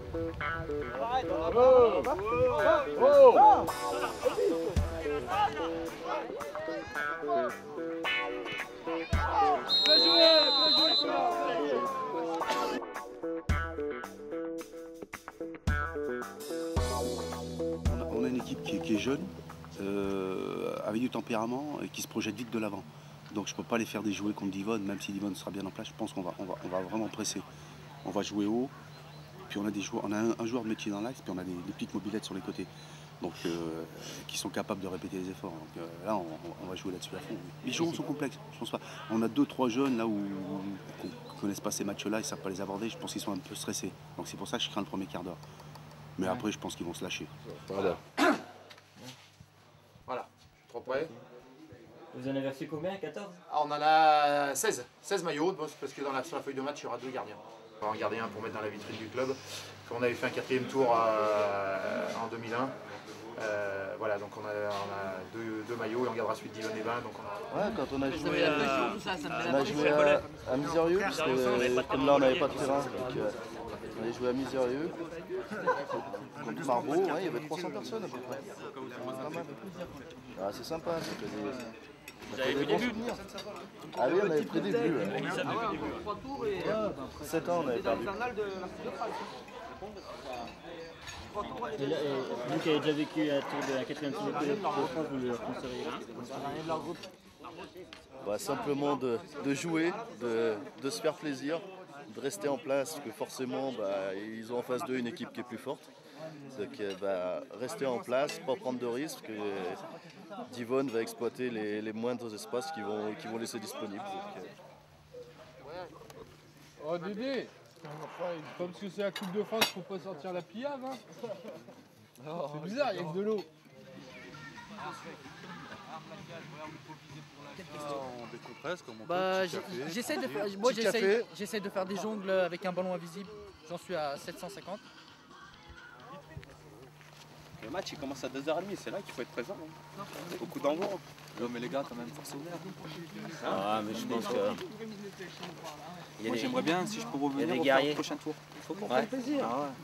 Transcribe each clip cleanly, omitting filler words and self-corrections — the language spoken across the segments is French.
On a une équipe qui est jeune, avec du tempérament et qui se projette vite de l'avant. Donc je ne peux pas les faire déjouer contre Divonne, même si Divonne sera bien en place. Je pense qu'on va vraiment presser. On va jouer haut, puis on a des joueurs, on a un joueur de métier dans l'axe, puis on a des petites mobilettes sur les côtés. Donc qui sont capables de répéter les efforts. Donc là on va jouer là-dessus à fond. Les joueurs sont complexes, je pense pas. On a 2-3 jeunes là où qui ne connaissent pas ces matchs-là, ils ne savent pas les aborder. Je pense qu'ils sont un peu stressés. Donc c'est pour ça que je crains le premier quart d'heure. Mais après je pense qu'ils vont se lâcher. Voilà. Voilà, 3 prêts. Vous en avez reçu combien? 14? Ah, on en a 16 maillots, parce que sur la feuille de match, il y aura 2 gardiens. On va en garder un pour mettre dans la vitrine du club. On avait fait un 4e tour en 2001. Voilà, donc on a deux maillots et on gardera celui de Divonne et Bain. Ouais, quand on a joué à Misérieux, parce que comme là on n'avait pas de terrain, donc on avait joué à Misérieux. Contre Marbeau, ouais, il y avait 300 personnes à peu près. Ah, c'est sympa, ça fait des bons souvenirs. Ah oui, on avait pris des buts. 7 ans on avait perdu. Vous qui avez déjà vécu un tour de la 4e tour de France, vous le conseilleriez? Bah, simplement de jouer, de se faire plaisir, de rester en place, parce que forcément bah, ils ont en face d'eux une équipe qui est plus forte. Donc bah, rester en place, pas prendre de risques. Divonne va exploiter les moindres espaces qu'ils vont laisser disponibles. Oh Dédé, pas parce que c'est la Coupe de France, faut pas sortir la pillave. Hein. C'est bizarre, il y a que de l'eau. On décompresse comme on bah, j'essaie de faire des jongles avec un ballon invisible. J'en suis à 750. Le match il commence à 2h30, c'est là qu'il faut être présent. Hein. Au coup d'envoi. Non mais les gars quand même, force ouvert. Ah mais je pense que... Moi j'aimerais bien si je peux revenir au prochain tour. Il faut qu'on prenne plaisir. Ah ouais.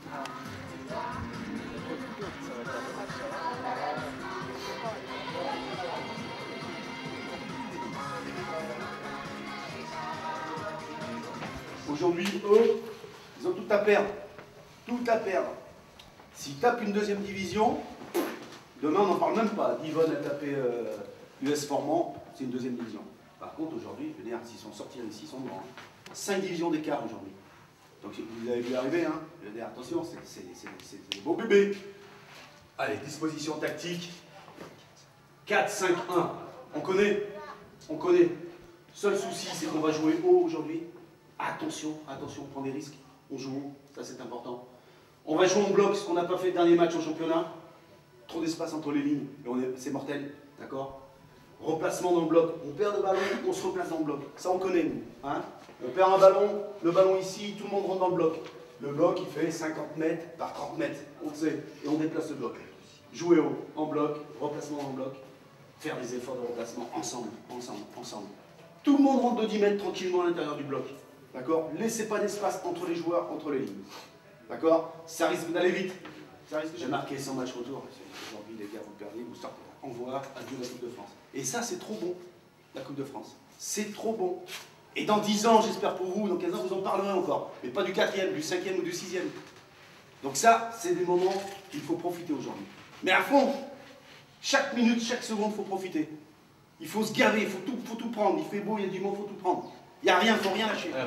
Aujourd'hui, eux, ils ont tout à perdre. Tout à perdre. S'ils tapent une 2e division, demain on n'en parle même pas. Divonne a tapé US Formand, c'est une 2e division. Par contre, aujourd'hui, je veux dire, s'ils sont sortis ici, ils sont grands. 5 divisions d'écart aujourd'hui. Donc vous avez vu arriver, hein. Je veux dire, attention, c'est des beaux bébés. Allez, disposition tactique. 4-5-1. On connaît. On connaît. Seul souci, c'est qu'on va jouer haut aujourd'hui. Attention, attention, on prend des risques. On joue haut, ça c'est important. On va jouer en bloc, ce qu'on n'a pas fait le dernier match au championnat. Trop d'espace entre les lignes, c'est mortel, d'accord? Replacement dans le bloc, on perd le ballon, on se replace dans le bloc. Ça on connaît nous. Hein, on perd un ballon, le ballon ici, tout le monde rentre dans le bloc. Le bloc il fait 50 mètres par 30 mètres, on le sait, et on déplace le bloc. Jouer haut, en bloc, replacement dans le bloc, faire des efforts de replacement ensemble, ensemble, ensemble. Tout le monde rentre de 10 mètres tranquillement à l'intérieur du bloc. D'accord? Laissez pas d'espace entre les joueurs, entre les lignes. D'accord? Ça risque d'aller vite. J'ai marqué 100 matchs retour. Aujourd'hui, les gars, vous perdez, vous sortez. Envoie, adieu la Coupe de France. Et ça, c'est trop bon, la Coupe de France. C'est trop bon. Et dans 10 ans, j'espère pour vous, dans 15 ans, vous en parlerez encore. Mais pas du 4e, du 5e ou du 6e. Donc ça, c'est des moments qu'il faut profiter aujourd'hui. Mais à fond, chaque minute, chaque seconde, il faut profiter. Il faut se gaver, il faut tout prendre. Il fait beau, il y a du monde, il faut tout prendre. Il n'y a rien, il ne faut rien lâcher.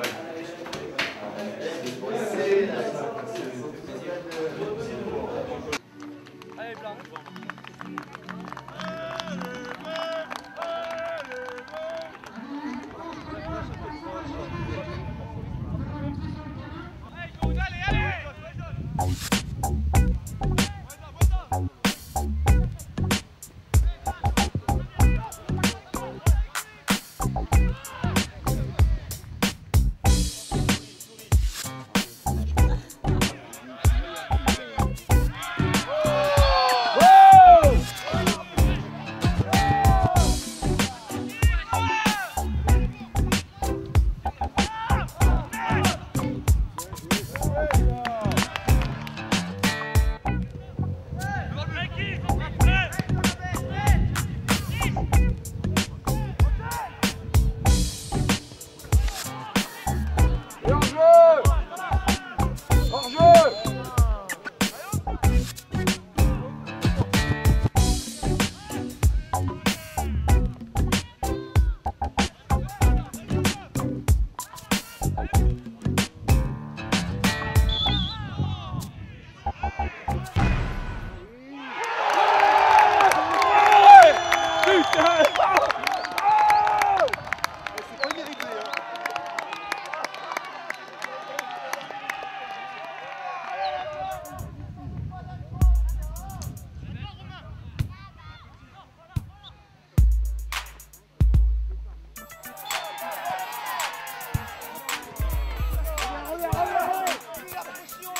Allez, blanc.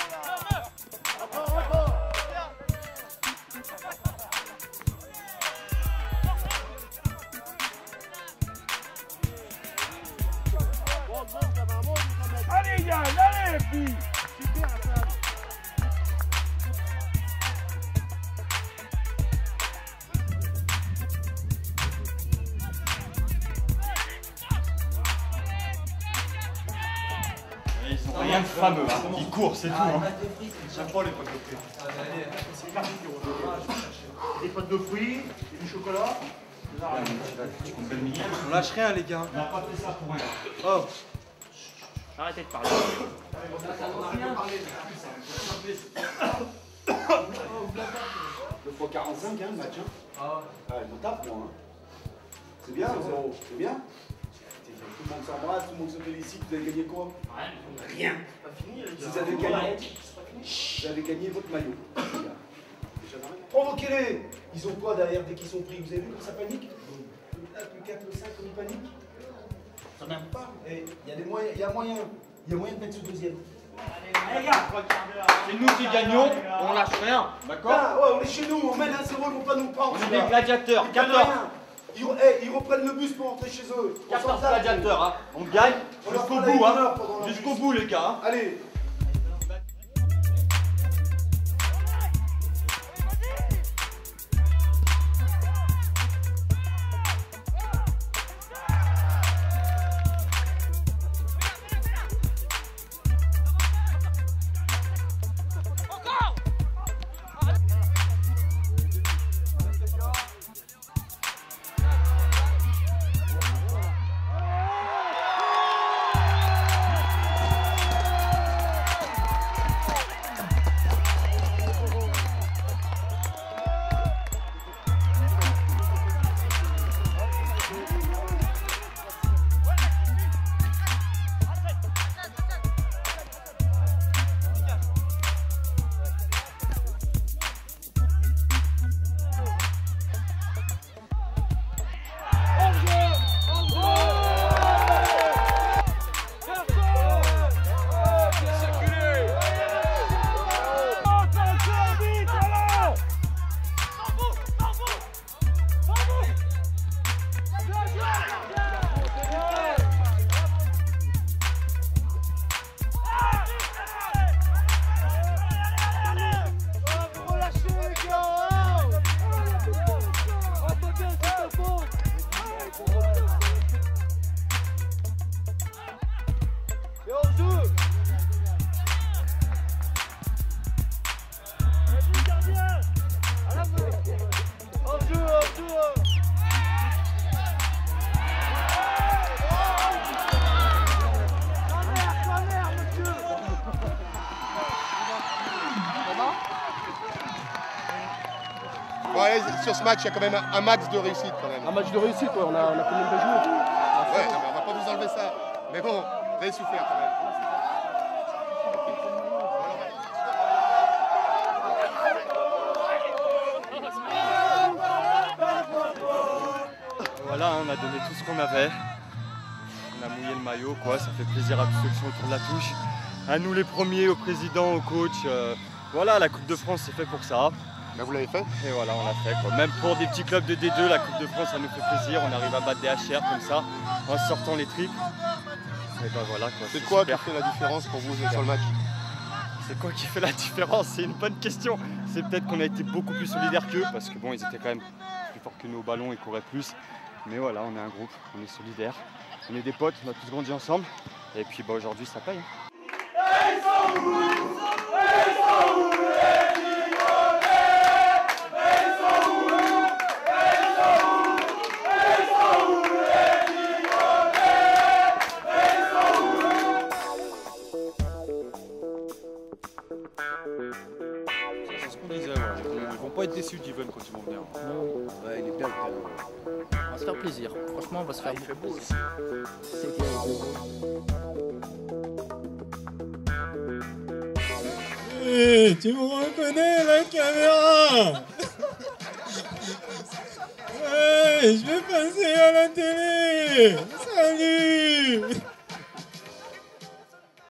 Allez Yann, allez puis. Ils sont rien de fameux, hein. Ils courent, c'est tout. Hein. J'aime pas les pâtes de fruits. Des pâtes de fruits, et du chocolat. On lâche rien, les gars. On n'a pas fait ça pour rien. Oh. Arrêtez de parler. 2 fois 45, hein, le match. Hein. Ah, il me tape, moi. Hein. C'est bien, 0. C'est bien. Tout le monde s'embrasse, tout le monde se félicite. Vous avez gagné quoi? Rien. Vous avez gagné votre maillot. Provoquez-les. Ils ont quoi derrière dès qu'ils sont pris? Vous avez vu que ça panique? Le 4, le 5, comme ils paniquent. Ça n'aime pas. Et il y a des moyens, il y a moyen de mettre ce deuxième. Les gars, c'est nous qui gagnons, on lâche rien, d'accord? Ah, ouais, on est chez nous, on mène 1-0, ils vont pas nous prendre. On est des gladiateurs, 14. Ils reprennent le bus pour rentrer chez eux. 14 gladiateurs, hein. On gagne jusqu'au bout, hein. Jusqu'au bout, les gars. Hein. Allez. Ouais, sur ce match, il y a quand même un max de réussite quand même. Un match de réussite, ouais. On a combien de joueurs? Ouais, non, mais on va pas vous enlever ça. Mais bon, vous avez souffert quand même. Voilà, on a donné tout ce qu'on avait. On a mouillé le maillot, quoi. Ça fait plaisir à tous ceux qui sont autour de la touche. À nous les premiers, au président, au coach. Voilà, la Coupe de France, c'est fait pour ça. Ben vous l'avez fait? Et voilà, on l'a fait, quoi. Même pour des petits clubs de D2, la Coupe de France, ça nous fait plaisir. On arrive à battre des HR comme ça, en sortant les triples. Et ben voilà, quoi. C'est quoi super. qui fait la différence pour vous sur le match? C'est quoi qui fait la différence? C'est une bonne question. C'est peut-être qu'on a été beaucoup plus solidaires qu'eux, parce que bon, ils étaient quand même plus forts que nous au ballon, ils couraient plus. Mais voilà, on est un groupe, on est solidaires, on est des potes, on a tous grandi ensemble. Et puis bah, aujourd'hui, ça paye. C'est ce qu'on disait, ouais. Ils vont pas être déçus d'Yvonne quand ils vont venir. Ouais, il est bien. On va se faire plaisir. Franchement, on va se faire plaisir. Hey, tu me reconnais la caméra? Hey, je vais passer à la télé. Salut.